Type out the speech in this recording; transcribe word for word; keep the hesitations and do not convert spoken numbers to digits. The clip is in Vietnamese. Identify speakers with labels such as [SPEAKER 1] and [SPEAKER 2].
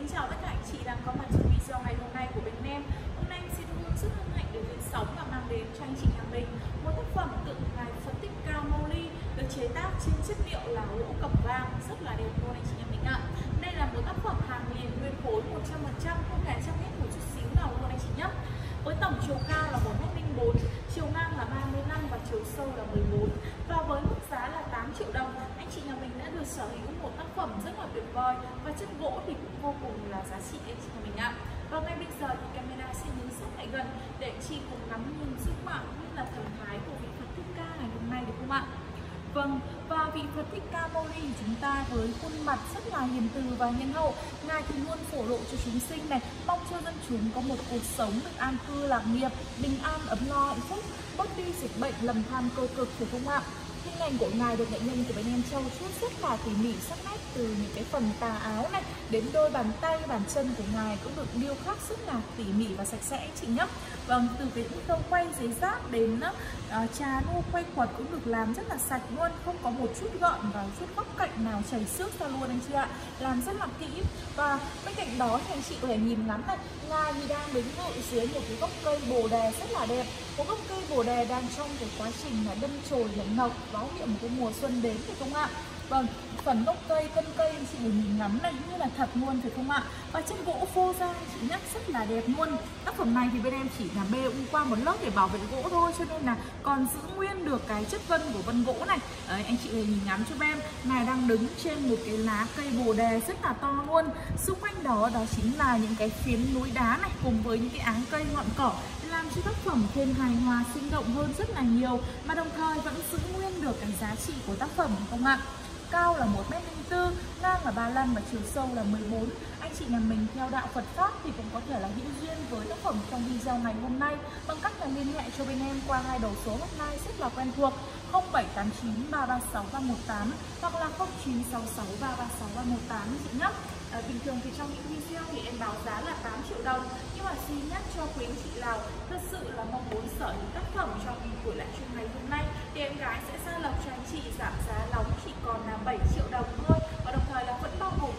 [SPEAKER 1] kính chào tất cả anh chị đang có mặt trong video ngày hôm nay của bên em. Hôm nay em xin Hương rất hân hạnh được lên sóng và mang đến cho anh chị nhà mình một tác phẩm tượng ngài Phật Thích Ca Mâu Ni được chế tác trên chất liệu là gỗ cẩm vàng, rất là đẹp luôn anh chị nhà mình ạ. Đây là một tác phẩm hàng liền nguyên khối một trăm phần trăm, không hề chăm hết một chút xíu nào luôn anh chị nhé. Với tổng chiều cao là một mét linh bốn, chiều ngang là ba mươi lăm và chiều sâu là mười bốn. Và với mức giá là tám triệu đồng, anh chị nhà mình đã được sở hữu một tác phẩm rất là tuyệt vời và chất gỗ thì cũng vô cùng là giá trị anh chị nhà mình ạ. Và ngay bây giờ thì camera sẽ đứng sát lại gần để anh chị cùng ngắm nhìn sức mạnh cũng như là thần thái của vị Phật Thích Ca ngày hôm nay được không ạ? Vâng, và vị Phật Thích Ca Mâu Ni chúng ta với khuôn mặt rất là hiền từ và nhân hậu, ngài thì luôn phổ lộ cho chúng sinh này, mong cho dân chúng có một cuộc sống được an cư lạc nghiệp, bình an ấm no hạnh phúc, bớt đi dịch bệnh lầm than cơ cực phải không ạ? Hình ảnh của ngài được nghệ nhân của bên em trau chuốt rất là tỉ mỉ sắc nét, từ những cái phần tà áo này đến đôi bàn tay bàn chân của ngài cũng được điêu khắc rất là tỉ mỉ và sạch sẽ chị nhé. Vâng, từ cái khâu quay giấy giáp đến uh, trà nu quay quật cũng được làm rất là sạch luôn, không có một chút gợn và chút góc cạnh nào chảy xước ra luôn anh chị ạ, làm rất là kỹ. Và bên cạnh đó thì anh chị có thể nhìn ngắm này, ngài thì đang đứng ngự dưới một cái gốc cây bồ đề rất là đẹp, một gốc cây bồ đề đang trong cái quá trình là đâm chồi nảy nọc, báo hiệu một cái mùa xuân đến phải không ạ? Vâng, phần gốc cây, thân cây anh chị nhìn ngắm này như là thật luôn phải không ạ? Và chất gỗ phô ra anh chị nhắc rất là đẹp luôn. Tác phẩm này thì bên em chỉ là bê u qua một lớp để bảo vệ gỗ thôi, cho nên là còn giữ nguyên được cái chất vân của vân gỗ này. Đấy, anh chị nhìn ngắm cho em, ngài đang đứng trên một cái lá cây bồ đề rất là to luôn. Xung quanh đó đó chính là những cái phiến núi đá này cùng với những cái áng cây ngọn cỏ, làm cho tác phẩm thêm hài hòa sinh động hơn rất là nhiều, mà đồng thời vẫn giữ nguyên được cái giá trị của tác phẩm không ạ? Cao là một mét linh tư, ngang là ba mươi lăm và chiều sâu là mười bốn. Anh chị nhà mình theo đạo Phật Pháp thì cũng có thể là hữu duyên với tác phẩm trong video ngày hôm nay bằng cách là liên hệ cho bên em qua hai đầu số hotline rất là quen thuộc không bảy tám chín ba ba sáu ba một tám hoặc là không chín sáu sáu ba ba sáu ba một tám chị nhé. À, bình thường thì trong những video thì em báo giá là tám triệu đồng, nhưng mà xin nhắc cho quý anh chị nào thật sự là mong muốn sở hữu tác phẩm trong buổi live stream ngày hôm nay thì em gái sẽ ra lộc cho anh chị giảm giá nóng chỉ còn là bảy triệu đồng thôi, và đồng thời là vẫn bao gồm